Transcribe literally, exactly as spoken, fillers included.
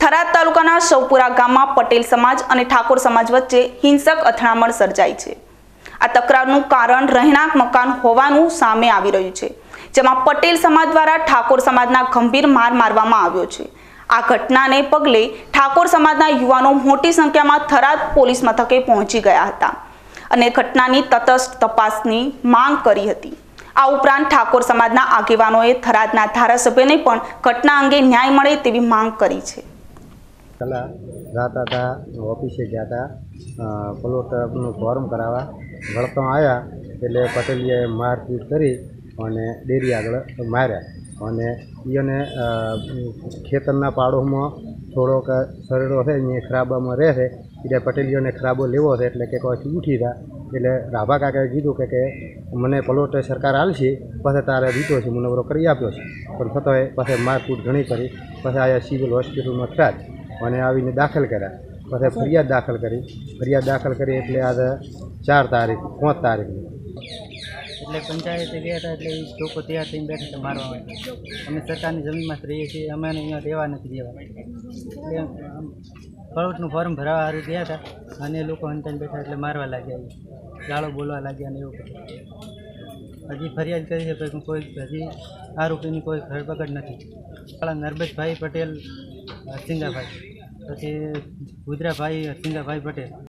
થરાદ તાલુકાના સૌપુરા ગામમાં પટેલ સમાજ અને ઠાકોર સમાજ વચ્ચે હિંસક અથડામણ સર્જાઈ છે। આ તકરારનું કારણ રહેણાંક મકાન હોવાનું સામે આવી રહ્યું છે, જેમાં પટેલ સમાજ દ્વારા ઠાકોર સમાજના ગંભીર માર મારવામાં આવ્યો છે। આ ઘટનાને પગલે ઠાકોર સમાજના યુવાનો મોટી સંખ્યામાં થરાદ પોલીસ મથકે પહોંચી ગયા હતા અને ઘટનાની તટસ્થ તપાસની માંગ કરી હતી। આ ઉપરાંત ઠાકોર સમાજના આગેવાનોએ થરાદના ધારાસભ્યને પણ ઘટના અંગે ન્યાય મળે તેવી માંગ કરી છે। कला जाता था ऑफिस गया था प्लॉट अपनो फॉर्म करावा वड़ता आया એટલે પટેલીએ મારપીટ કરી અને ડેરી આગળ માર્યા અને એને ખેતરના પાડોમાં થોડોક સરડો છે ને ખરાબામાં રહે છે એટલે પટેલીઓને ખરાબો લેવો છે એટલે કે કોઈ ઉઠી હતા એટલે રાભા કાકાએ કીધું કે કે મને પ્લોટ સરકાર આલશે પછી તારે દીધો છે મુનવરો કરી આપ્યો છે પણ છતાંય પછી મારપીટ ઘણી કરી પછી આયા સિવિલ હોસ્પિટલમાં થયા અને આવીને દાખલ કર્યા પછી ફરિયાદ દાખલ કરી ફરિયાદ દાખલ કરી એટલે આજે ચાર તારીખ પાંચ તારીખની એટલે પંચાયતે ગયા હતા એટલે એ લોકો તૈયાર થઈને બેઠા હતા મારવા માટે। અમે સરકારની જમીનમાં રહીએ છીએ, અમે અહીંયા દેવા નથી દેવા એટલે પ્લોટનું ફોર્મ ભરવા સારું ગયા હતા અને લોકો હંતાઈને બેઠા એટલે મારવા લાગ્યા, ગાળો બોલવા લાગ્યા અને એવું બધું। હજી ફરિયાદ કરી છે પણ કોઈ હજી આરોપીની કોઈ ધરપકડ નથી। નરબતભાઈ પટેલ સિંગાભાઈ, પછી ગુજરાભાઈ સિંગાભાઈ પટેલ।